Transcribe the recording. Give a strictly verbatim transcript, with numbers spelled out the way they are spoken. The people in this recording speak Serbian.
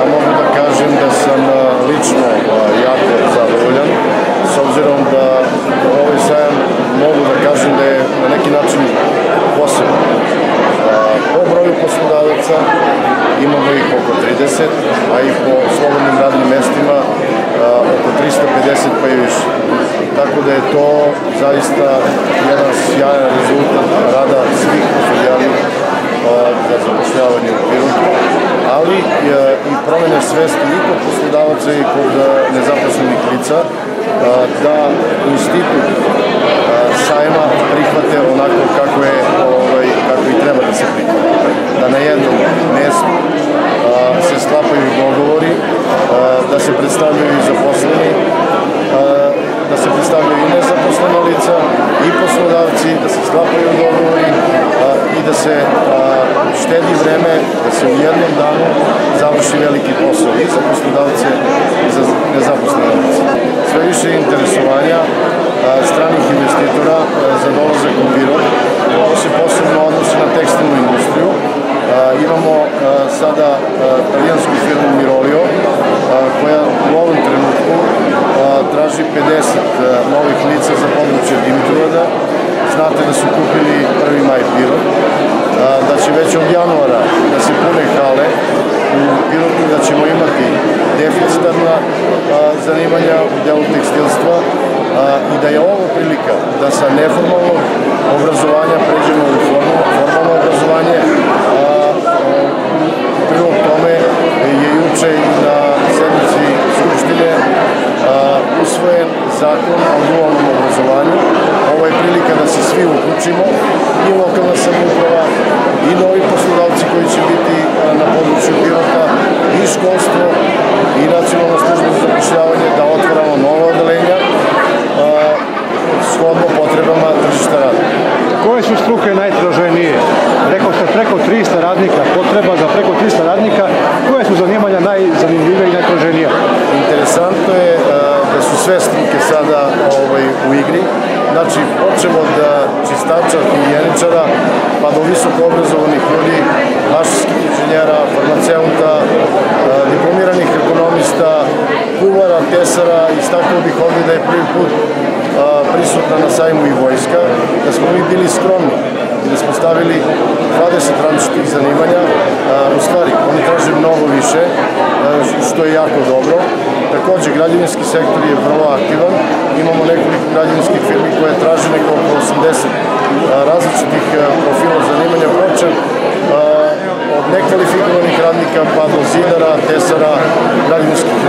ja mogu da kažem da sam lično jako zadovoljan, s obzirom da ovaj sajam mogu da kažem da je na neki način poseban. Po broju poslodavaca imamo ih oko trideset, a i po slobodnim radnim mestima oko trista pedeset pa i više. Tako da je to zaista jedan sjajan rezultat rada svih filijali za zapošljavanje u Pirotu, ali i promene svesti i kod poslodavaca i kod nezaposlenih lica da institut sajma prihvate onako kako je kako i treba da se prihvate. Da na jednom mestu se sklapaju dogovori, da se predstavljaju i zaposleni, da se predstavljaju i nezaposlena lica i poslodavci, da se sklapaju dogovori i da se štedi vreme, da se u jednom danu završi veliki posao i za poslodavce i za nezaposlene lice. Sve više interesovanja stranih investitora za dolazak u Pirot. Ovo se posebno odnosi na tekstilnu industriju. Imamo sada talijansku firmu Mirolio koja u ovom trenutku traži pedeset novih lica za područje Dimitrovgrada. Znate da su kupili prvi maj Pirot, da će već od januara da se pune hale u Pirotu, da ćemo imati deficitarna zanimanja u delu tekstilstva i da je ovo prilika da sa neformalnog obrazovanja pređemo u formalno obrazovanje. U prilog tome je juče i na sednici Skupštine usvojen zakon o dualnom obrazovanju. Ovo je prilika da se svi uključimo, i lokalna samouprava, i novi poslodavci koji će biti na području Pirota, i školstvo, i nacionalna služba za zapošljavanje, da otvaramo nove odelenja shodno potrebama tržišta rada. Koje su struke najtraženije? Rekao ste preko trista radnika, potreba za preko trista radnika. Koje su zanimanja najzanimljivije i najtraženije? Interesantno je da su sve struke sada u igri. Znači, počemo od čistača, higijeničara, pa do visoko obrazovanih ljudi, mašinskih inženjera, farmaceuta, diplomiranih ekonomista, kuvara, tesara. Istaknuo bih ovdje da je prvi put prisutna na sajmu i vojska, da smo mi bili skromni i da smo stavili dvadeset različitih zanimanja. U stvari, oni traže mnogo više, što je jako dobro. Takođe, građevinski sektor je vrlo aktivan. Imamo nekoliko građevinskih firmi koje traže neko oko osamdeset različitih profila zanimanja, počev od nekvalifikovanih radnika pa do zidara, tesara, građevinskih